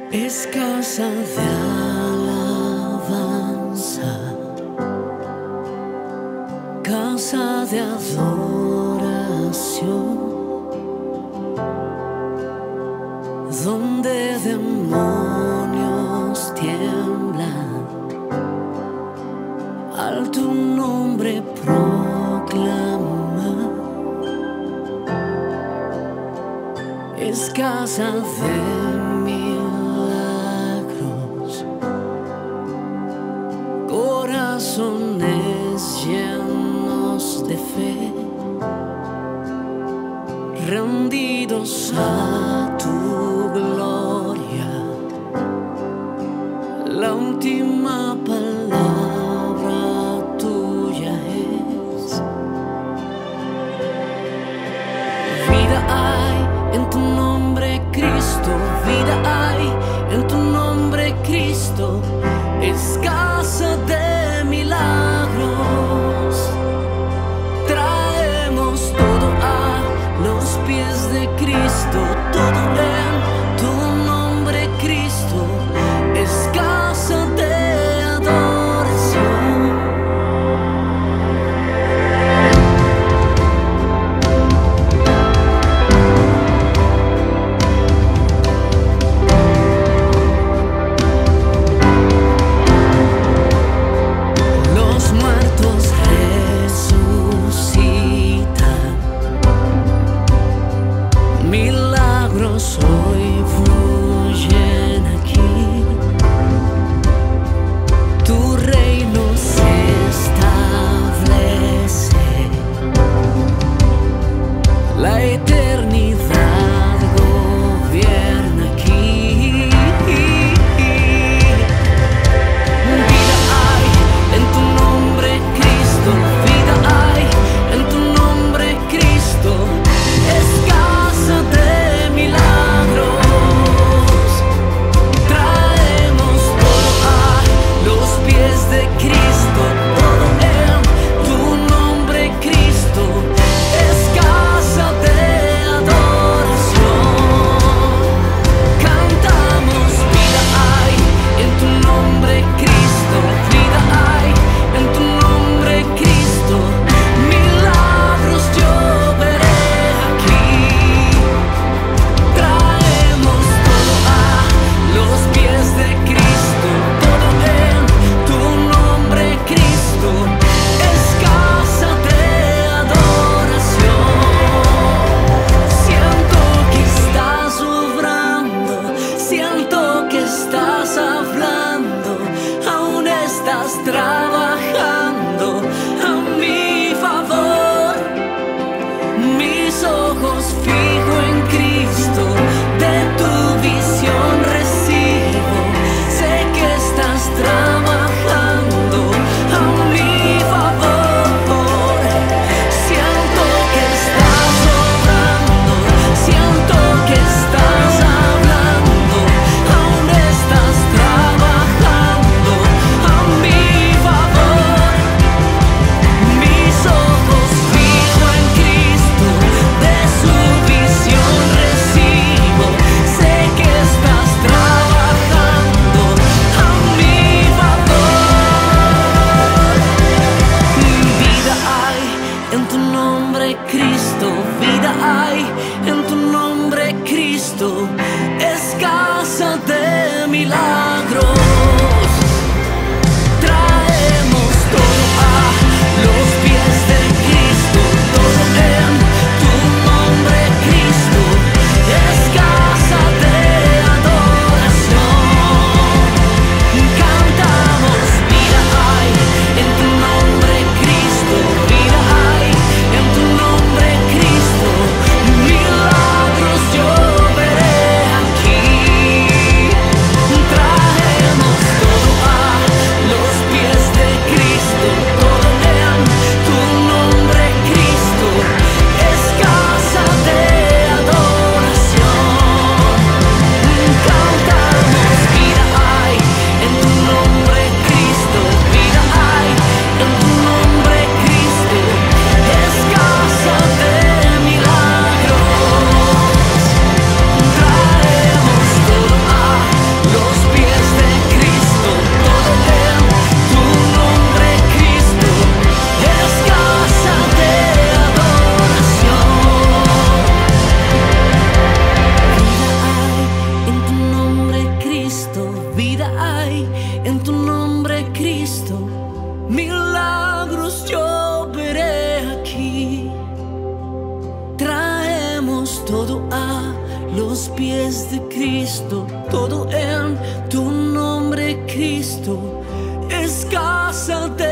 Es casa de alabanza, casa de adoración, donde demonios tiemblan al tu nombre proclamar. Es casa de milagros, corazones llenos de fe, rendidos a tu gloria. La última palabra tuya es vida. Hay en tu nombre, Cristo, vida hay en tu nombre, Cristo. Es casa de milagros. Traemos todo a los pies de Cristo, todo en tu nombre, Cristo. Es casa de adoración. Los muertos resucitan, milagros hoy fluyen aquí. Tu reino se establece, la eternidad gobierna aquí. Vida hay en tu nombre, Cristo, vida hay en tu nombre, Cristo. Es casa de milagros. Traemos todo a los pies de Cristo, todo en tu nombre, Cristo. Es casa de adoración. Cantamos vida hay en tu nombre, Cristo, vida hay en tu nombre, Cristo. Milagros yo veré aquí. Traemos todo a los pies de Cristo, todo en tu nombre, Cristo. Es casa de adoración. Siento que estás obrando, siento que estás hablando, aún estás trabajando a mi favor. Mis ojos fijo en Cristo, de tu visión recibo. Sé que estás trabajando a mi favor. Siento que estás obrando, siento que estás hablando, aún estás trabajando a mi favor. Mis ojos fijo en Cristo, de su visión recibo. Sé que estás trabajando a mi favor. Vida hay en tu nombre, Cristo, vida hay en tu nombre, Cristo. Es casa de milagros. Traemos todo a los pies de Cristo, todo en tu nombre, Cristo. Es casa de adoración. Cantamos vida hay en tu nombre, Cristo, vida hay en tu nombre, Cristo. Milagros yo veré aquí. Traemos nombre, Cristo, milagros yo veré aquí. Traemos todo a los pies de Cristo, todo en tu nombre, Cristo, es casa de